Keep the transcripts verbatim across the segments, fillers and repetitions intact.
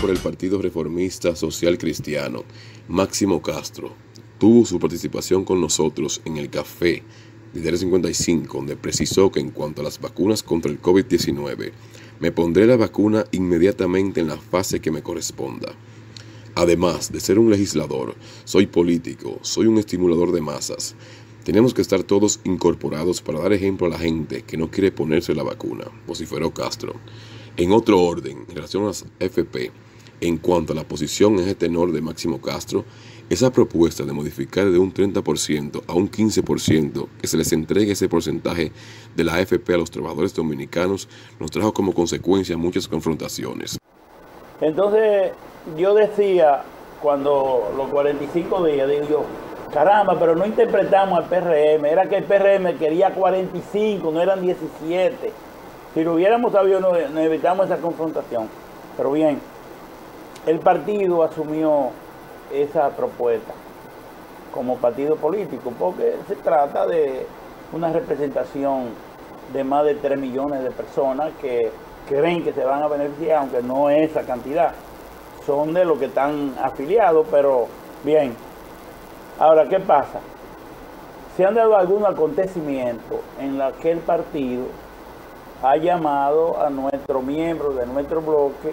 por el Partido Reformista Social Cristiano, Máximo Castro, tuvo su participación con nosotros en el café de Área cincuenta y cinco, donde precisó que en cuanto a las vacunas contra el COVID diecinueve, me pondré la vacuna inmediatamente en la fase que me corresponda. Además de ser un legislador, soy político, soy un estimulador de masas. Tenemos que estar todos incorporados para dar ejemplo a la gente que no quiere ponerse la vacuna, vociferó Castro. En otro orden, en relación a las F P, en cuanto a la posición en este tenor de Máximo Castro, esa propuesta de modificar de un treinta por ciento a un quince por ciento que se les entregue ese porcentaje de la A F P a los trabajadores dominicanos nos trajo como consecuencia muchas confrontaciones. Entonces yo decía, cuando los cuarenta y cinco días, digo yo, caramba, pero no interpretamos al P R M, era que el P R M quería cuarenta y cinco, no eran diecisiete. Si lo hubiéramos sabido, nos no evitamos esa confrontación. Pero bien, el partido asumió esa propuesta como partido político, porque se trata de una representación de más de tres millones de personas que creen que se van a beneficiar, aunque no es esa cantidad. Son de los que están afiliados, pero bien. Ahora, ¿qué pasa? Se han dado algunos acontecimientos en los que el partido ha llamado a nuestros miembros de nuestro bloque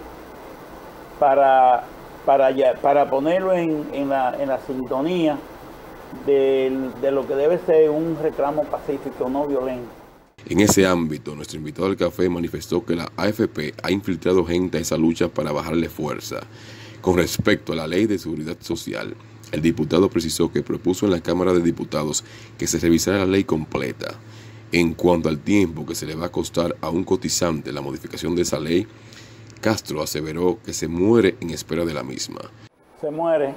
para, para, para ponerlo en, en, la, en la sintonía de, de lo que debe ser un reclamo pacífico, no violento. En ese ámbito, nuestro invitado al café manifestó que la A F P ha infiltrado gente a esa lucha para bajarle fuerza. Con respecto a la Ley de Seguridad Social, el diputado precisó que propuso en la Cámara de Diputados que se revisara la ley completa. En cuanto al tiempo que se le va a costar a un cotizante la modificación de esa ley, Castro aseveró que se muere en espera de la misma. Se muere.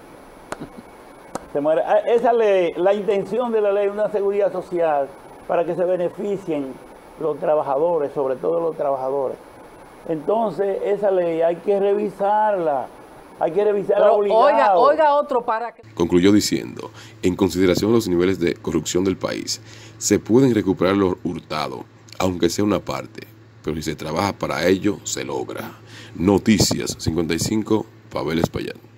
Se muere. Esa ley, la intención de la ley es una seguridad social para que se beneficien los trabajadores, sobre todo los trabajadores. Entonces, esa ley hay que revisarla. Hay que revisarla obligado. Oiga, oiga otro para que... Concluyó diciendo, en consideración de los niveles de corrupción del país, se pueden recuperar los hurtados, aunque sea una parte, pero si se trabaja para ello, se logra. Noticias cincuenta y cinco, Pavel Espaillat.